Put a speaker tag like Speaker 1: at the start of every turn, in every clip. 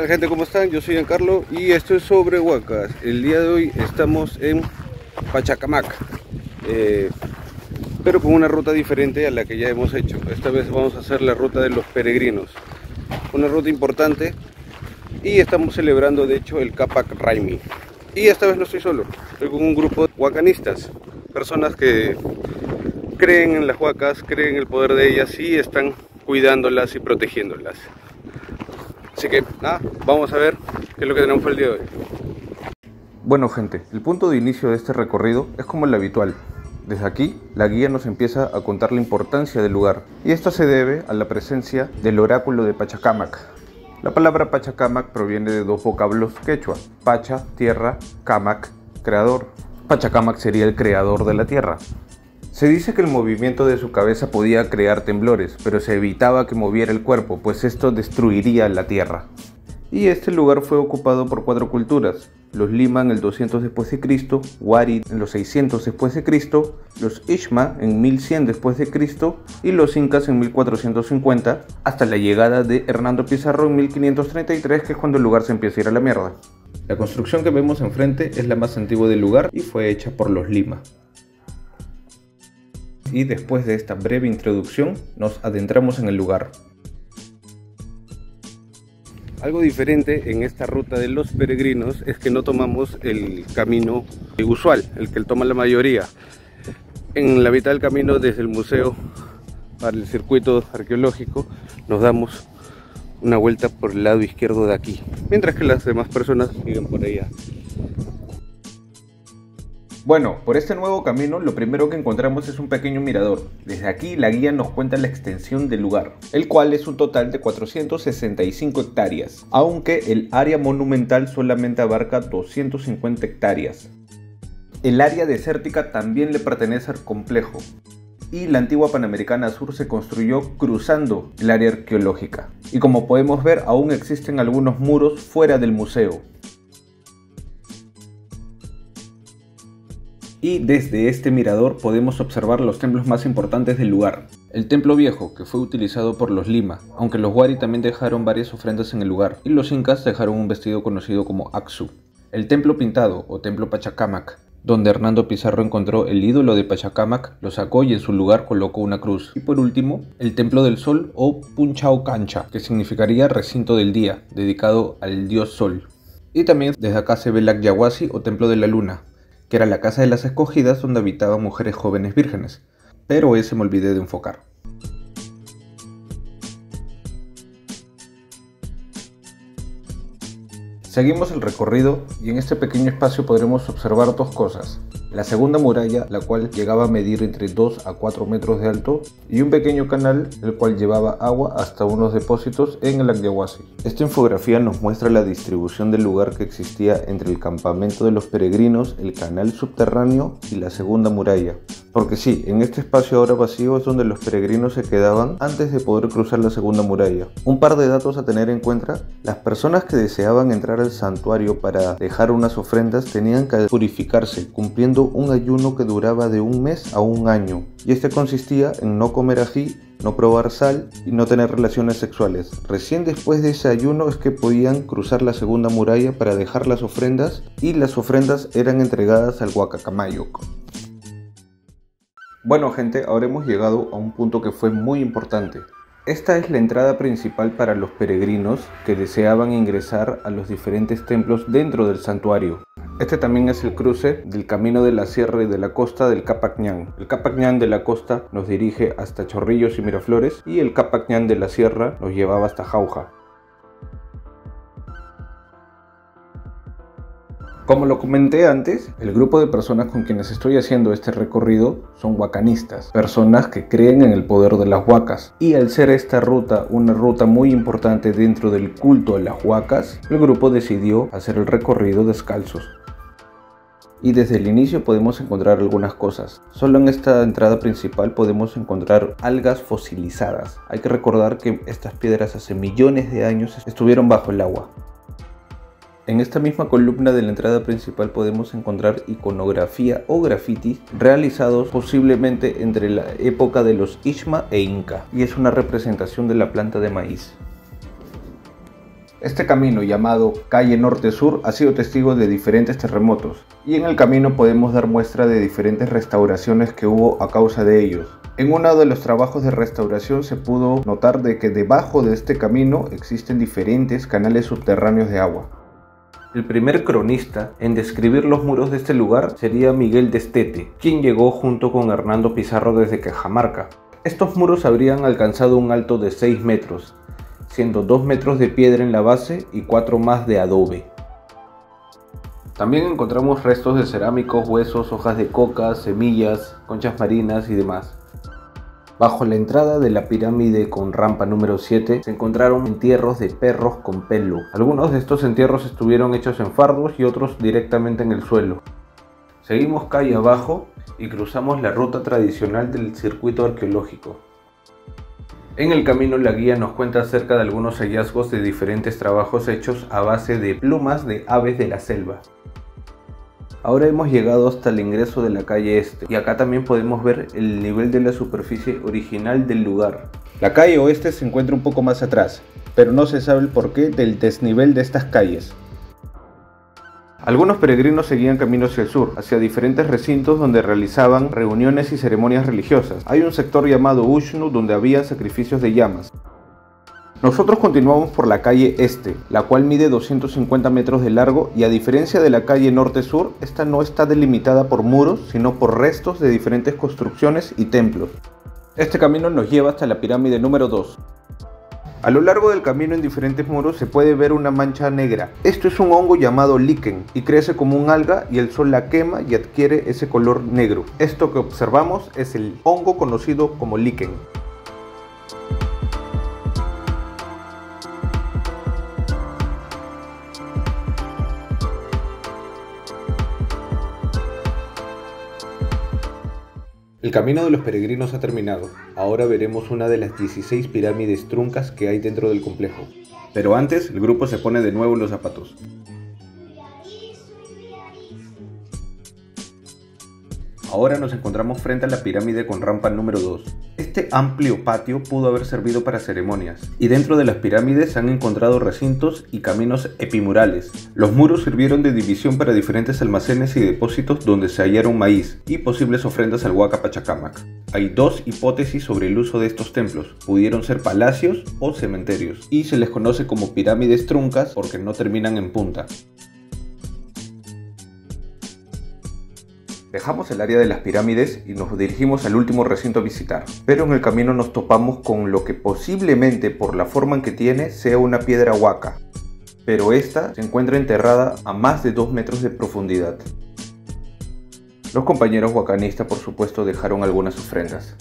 Speaker 1: gente, ¿cómo están? Yo soy Giancarlo y esto es sobre huacas. El día de hoy estamos en Pachacamac, pero con una ruta diferente a la que ya hemos hecho. Esta vez vamos a hacer la ruta de los peregrinos, una ruta importante, y estamos celebrando de hecho el Capac Raimi. Y esta vez no estoy solo, estoy con un grupo de huacanistas, personas que creen en las huacas, creen en el poder de ellas y están cuidándolas y protegiéndolas. Así que nada, vamos a ver qué es lo que tenemos para el día de hoy. Bueno gente, el punto de inicio de este recorrido es como el habitual. Desde aquí, la guía nos empieza a contar la importancia del lugar, y esto se debe a la presencia del oráculo de Pachacamac. La palabra Pachacamac proviene de dos vocablos quechua: Pacha, tierra; Camac, creador. Pachacamac sería el creador de la tierra. Se dice que el movimiento de su cabeza podía crear temblores, pero se evitaba que moviera el cuerpo, pues esto destruiría la tierra. Y este lugar fue ocupado por 4 culturas: los Lima en el 200 después de Cristo, Wari en los 600 después de Cristo, los Ixma en 1100 después de Cristo y los Incas en 1450, hasta la llegada de Hernando Pizarro en 1533, que es cuando el lugar se empieza a ir a la mierda. La construcción que vemos enfrente es la más antigua del lugar y fue hecha por los Lima. Y después de esta breve introducción, nos adentramos en el lugar. Algo diferente en esta ruta de los peregrinos es que no tomamos el camino usual, el que toma la mayoría. En la mitad del camino, desde el museo para el circuito arqueológico, nos damos una vuelta por el lado izquierdo de aquí, mientras que las demás personas siguen por allá. Bueno, por este nuevo camino lo primero que encontramos es un pequeño mirador. Desde aquí la guía nos cuenta la extensión del lugar, el cual es un total de 465 hectáreas, aunque el área monumental solamente abarca 250 hectáreas. El área desértica también le pertenece al complejo, y la antigua Panamericana Sur se construyó cruzando el área arqueológica. Y como podemos ver, aún existen algunos muros fuera del museo. Y desde este mirador podemos observar los templos más importantes del lugar. El templo viejo, que fue utilizado por los Lima, aunque los Wari también dejaron varias ofrendas en el lugar, y los Incas dejaron un vestido conocido como Axu. El templo pintado, o templo Pachacamac, donde Hernando Pizarro encontró el ídolo de Pachacamac, lo sacó y en su lugar colocó una cruz. Y por último, el templo del sol, o Punchao Cancha, que significaría recinto del día, dedicado al dios sol. Y también desde acá se ve el Yahuasi, o templo de la luna, que era la casa de las escogidas donde habitaban mujeres jóvenes vírgenes, pero ese me olvidé de enfocar. Seguimos el recorrido y en este pequeño espacio podremos observar dos cosas: la segunda muralla, la cual llegaba a medir entre 2 a 4 metros de alto, y un pequeño canal, el cual llevaba agua hasta unos depósitos en el Yahuasi. Esta infografía nos muestra la distribución del lugar que existía entre el campamento de los peregrinos, el canal subterráneo y la segunda muralla. Porque sí, en este espacio ahora vacío es donde los peregrinos se quedaban antes de poder cruzar la segunda muralla. Un par de datos a tener en cuenta: las personas que deseaban entrar al santuario para dejar unas ofrendas tenían que purificarse, cumpliendo un ayuno que duraba de 1 mes a 1 año, y este consistía en no comer ají, no probar sal y no tener relaciones sexuales. Recién después de ese ayuno es que podían cruzar la segunda muralla para dejar las ofrendas, y las ofrendas eran entregadas al Huacacamayoc. Bueno gente, ahora hemos llegado a un punto que fue muy importante. Esta es la entrada principal para los peregrinos que deseaban ingresar a los diferentes templos dentro del santuario. Este también es el cruce del camino de la sierra y de la costa del Capac Ñan. El Capac Ñan de la costa nos dirige hasta Chorrillos y Miraflores, y el Capac Ñan de la sierra nos llevaba hasta Jauja. Como lo comenté antes, el grupo de personas con quienes estoy haciendo este recorrido son huacanistas, personas que creen en el poder de las huacas. Y al ser esta ruta una ruta muy importante dentro del culto a las huacas, el grupo decidió hacer el recorrido descalzos. Y desde el inicio podemos encontrar algunas cosas. Solo en esta entrada principal podemos encontrar algas fosilizadas. Hay que recordar que estas piedras hace millones de años estuvieron bajo el agua. En esta misma columna de la entrada principal podemos encontrar iconografía o grafitis realizados posiblemente entre la época de los Ixma e Inca, y es una representación de la planta de maíz. Este camino, llamado Calle Norte-Sur, ha sido testigo de diferentes terremotos, y en el camino podemos dar muestra de diferentes restauraciones que hubo a causa de ellos. En uno de los trabajos de restauración se pudo notar de que debajo de este camino existen diferentes canales subterráneos de agua. El primer cronista en describir los muros de este lugar sería Miguel de Estete, quien llegó junto con Hernando Pizarro desde Cajamarca. Estos muros habrían alcanzado un alto de 6 metros, siendo 2 metros de piedra en la base y 4 más de adobe. También encontramos restos de cerámicos, huesos, hojas de coca, semillas, conchas marinas y demás. Bajo la entrada de la pirámide con rampa número 7 se encontraron entierros de perros con pelo. Algunos de estos entierros estuvieron hechos en fardos y otros directamente en el suelo. Seguimos calle abajo y cruzamos la ruta tradicional del circuito arqueológico. En el camino la guía nos cuenta acerca de algunos hallazgos de diferentes trabajos hechos a base de plumas de aves de la selva. Ahora hemos llegado hasta el ingreso de la calle Este y acá también podemos ver el nivel de la superficie original del lugar. La calle Oeste se encuentra un poco más atrás, pero no se sabe el porqué del desnivel de estas calles. Algunos peregrinos seguían camino hacia el sur, hacia diferentes recintos donde realizaban reuniones y ceremonias religiosas. Hay un sector llamado Ushnu donde había sacrificios de llamas. Nosotros continuamos por la calle Este, la cual mide 250 metros de largo y a diferencia de la calle Norte-Sur, esta no está delimitada por muros, sino por restos de diferentes construcciones y templos. Este camino nos lleva hasta la pirámide número 2. A lo largo del camino en diferentes muros se puede ver una mancha negra. Esto es un hongo llamado liquen y crece como un alga y el sol la quema y adquiere ese color negro. Esto que observamos es el hongo conocido como liquen. El camino de los peregrinos ha terminado. Ahora veremos una de las 16 pirámides truncas que hay dentro del complejo. Pero antes, el grupo se pone de nuevo los zapatos. Ahora nos encontramos frente a la pirámide con rampa número 2. Este amplio patio pudo haber servido para ceremonias, y dentro de las pirámides se han encontrado recintos y caminos epimurales. Los muros sirvieron de división para diferentes almacenes y depósitos donde se hallaron maíz y posibles ofrendas al Huaca Pachacámac. Hay dos hipótesis sobre el uso de estos templos: pudieron ser palacios o cementerios, y se les conoce como pirámides truncas porque no terminan en punta. Dejamos el área de las pirámides y nos dirigimos al último recinto a visitar, pero en el camino nos topamos con lo que posiblemente, por la forma en que tiene, sea una piedra huaca, pero esta se encuentra enterrada a más de 2 metros de profundidad. Los compañeros huacanistas, por supuesto, dejaron algunas ofrendas.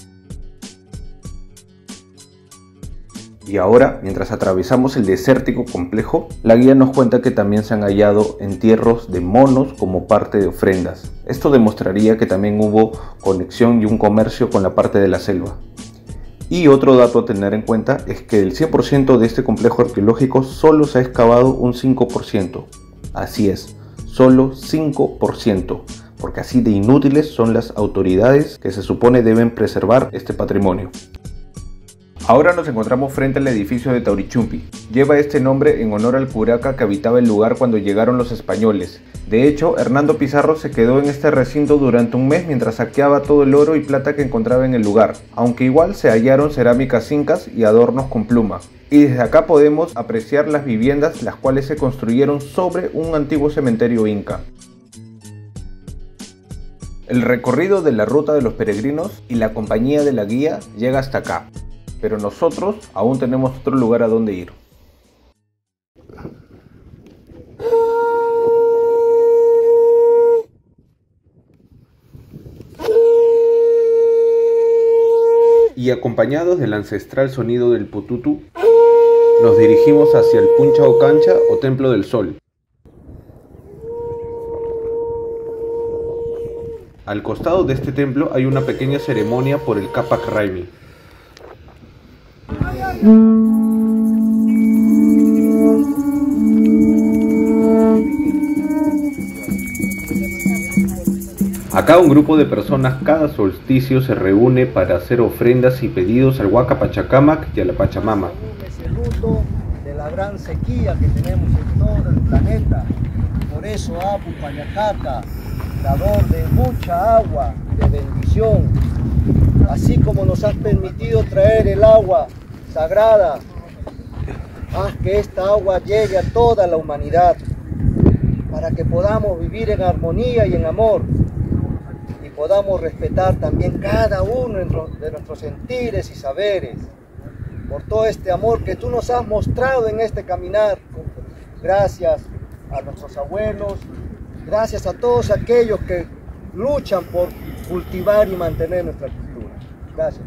Speaker 1: Y ahora, mientras atravesamos el desértico complejo, la guía nos cuenta que también se han hallado entierros de monos como parte de ofrendas. Esto demostraría que también hubo conexión y un comercio con la parte de la selva. Y otro dato a tener en cuenta es que del 100% de este complejo arqueológico solo se ha excavado un 5%. Así es, solo 5%, porque así de inútiles son las autoridades que se supone deben preservar este patrimonio. Ahora nos encontramos frente al edificio de Taurichumpi. Lleva este nombre en honor al curaca que habitaba el lugar cuando llegaron los españoles. De hecho, Hernando Pizarro se quedó en este recinto durante un mes mientras saqueaba todo el oro y plata que encontraba en el lugar, aunque igual se hallaron cerámicas incas y adornos con pluma. Y desde acá podemos apreciar las viviendas las cuales se construyeron sobre un antiguo cementerio inca. El recorrido de la ruta de los peregrinos y la compañía de la guía llega hasta acá. Pero nosotros aún tenemos otro lugar a donde ir. Y acompañados del ancestral sonido del pututu, nos dirigimos hacia el Puncha o Cancha o Templo del Sol. Al costado de este templo hay una pequeña ceremonia por el Capac Raimi. Acá un grupo de personas cada solsticio se reúne para hacer ofrendas y pedidos al Huaca Pachacámac y a la Pachamama.
Speaker 2: Es el luto de la la gran sequía que tenemos en todo el planeta. Por eso Apu Pañacaca, dador de mucha agua, de bendición, así como nos has permitido traer el agua sagrada, haz que esta agua llegue a toda la humanidad, para que podamos vivir en armonía y en amor, y podamos respetar también cada uno de nuestros sentires y saberes, por todo este amor que tú nos has mostrado en este caminar. Gracias a nuestros abuelos, gracias a todos aquellos que luchan por cultivar y mantener nuestra cultura. Gracias.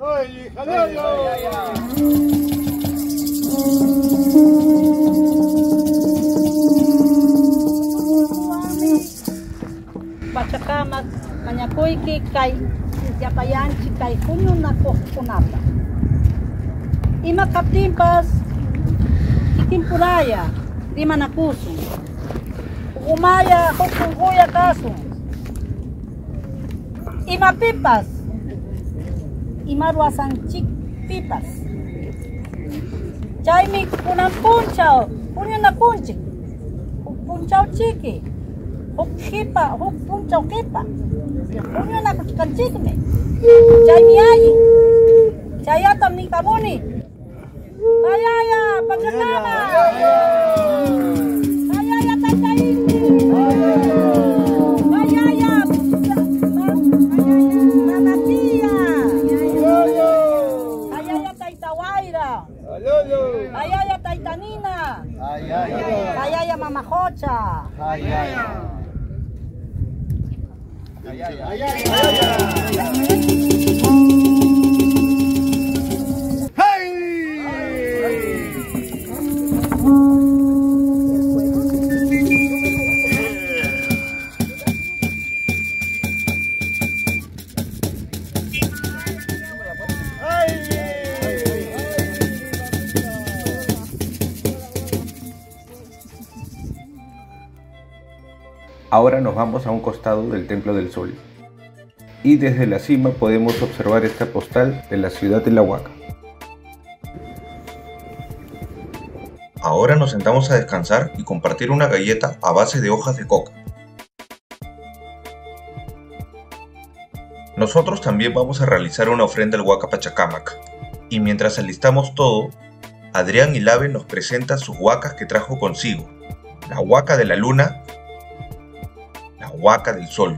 Speaker 3: Pachacamac, Mañacuiqui, Kai, Yapayanchi, Kai, Junio, Naco, Punapa. Ima Captimpas, Iquimpuraya, Lima Nacusu, Umaya, Jokunguya Casu, Ima Pipas, Ima Ruasanchik Pipas. Chaimi Kunan Punchao, Punyana Punchi, Punchao Chiqui. Hukhipa, hukpunchao kipa. Punyana Kanchikme. Chaimi Ayi, Chayatam Nikamuni. Ayaya, Pachacama! Ayaya, Taitaini! Ayaya, Manatia! Ayaya, Taitawaira! Ayaya, Taitanina! Ayaya, Mamajocha! Ayaya!
Speaker 1: Ahora nos vamos a un costado del Templo del Sol y desde la cima podemos observar esta postal de la ciudad de La Huaca.
Speaker 4: Ahora nos sentamos a descansar y compartir una galleta a base de hojas de coca. Nosotros también vamos a realizar una ofrenda al Huaca Pachacamac, y mientras alistamos todo, Adrián Ilave nos presenta sus huacas que trajo consigo: la huaca de la luna, la huaca del sol.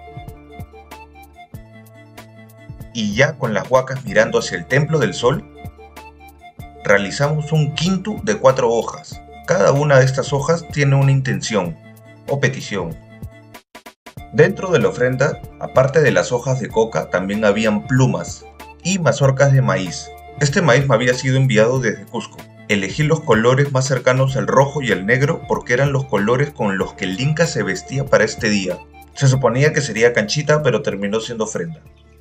Speaker 4: Y ya con las huacas mirando hacia el Templo del Sol, realizamos un quintu de 4 hojas. Cada una de estas hojas tiene una intención o petición. Dentro de la ofrenda, aparte de las hojas de coca, también habían plumas y mazorcas de maíz. Este maíz me había sido enviado desde Cusco. Elegí los colores más cercanos al rojo y al negro porque eran los colores con los que el Inca se vestía para este día. Se suponía que sería canchita, pero terminó siendo ofrenda.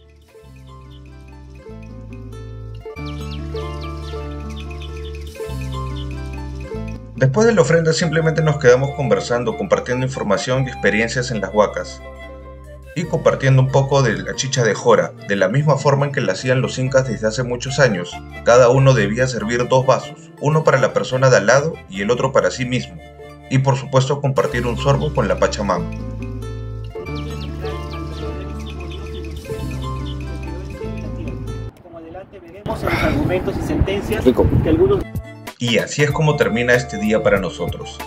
Speaker 4: Después de la ofrenda simplemente nos quedamos conversando, compartiendo información y experiencias en las huacas y compartiendo un poco de la chicha de jora, de la misma forma en que la hacían los incas desde hace muchos años. Cada uno debía servir 2 vasos, uno para la persona de al lado y el otro para sí mismo, y por supuesto compartir un sorbo con la Pachamama.
Speaker 5: Como adelante veremos en los argumentos y sentencias que algunos...
Speaker 4: Y así es como termina este día para nosotros.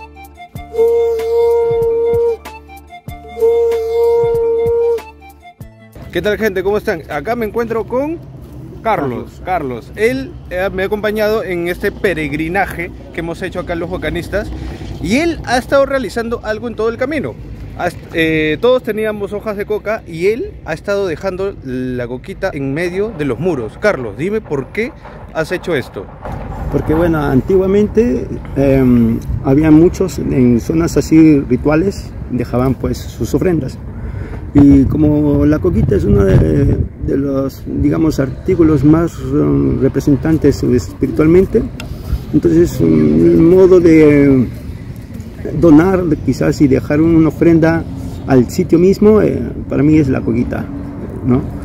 Speaker 1: ¿Qué tal, gente? ¿Cómo están? Acá me encuentro con Carlos. Él me ha acompañado en este peregrinaje que hemos hecho acá los huacanistas y él ha estado realizando algo en todo el camino. Todos teníamos hojas de coca y él ha estado dejando la coquita en medio de los muros. Carlos, dime por qué has hecho esto.
Speaker 6: Porque bueno, antiguamente había muchos en zonas así rituales, dejaban pues sus ofrendas. Y como la coquita es uno de los, digamos, artículos más representantes espiritualmente, entonces un modo de donar quizás y dejar una ofrenda al sitio mismo, para mí es la coquita, ¿no?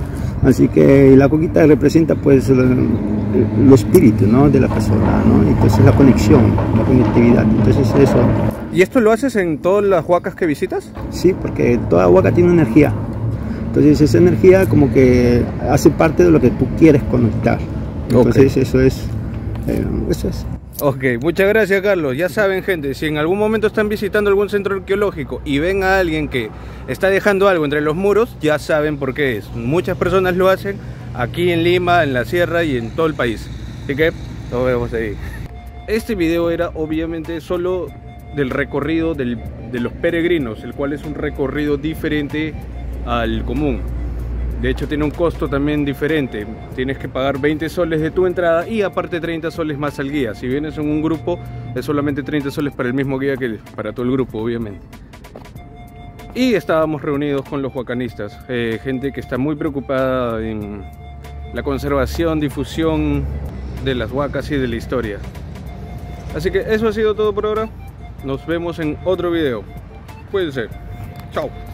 Speaker 6: Así que la coquita representa pues el espíritu, ¿no?, de la persona, ¿no? Entonces la conexión, la conectividad. Entonces eso.
Speaker 1: ¿Y esto lo haces en todas las huacas que visitas?
Speaker 6: Sí, porque toda huaca tiene energía. Entonces esa energía como que hace parte de lo que tú quieres conectar. Entonces okay. Eso es.
Speaker 1: Ok, muchas gracias, Carlos. Ya saben, gente, si en algún momento están visitando algún centro arqueológico y ven a alguien que está dejando algo entre los muros, ya saben por qué es. Muchas personas lo hacen aquí en Lima, en la sierra y en todo el país. Así que nos vemos ahí. Este video era obviamente solo del recorrido de los peregrinos, el cual es un recorrido diferente al común. De hecho tiene un costo también diferente, tienes que pagar 20 soles de tu entrada y aparte 30 soles más al guía. Si vienes en un grupo es solamente 30 soles para el mismo guía que para todo el grupo, obviamente. Y estábamos reunidos con los huacanistas, gente que está muy preocupada en la conservación, difusión de las huacas y de la historia. Así que eso ha sido todo por ahora, nos vemos en otro video, cuídense, chao.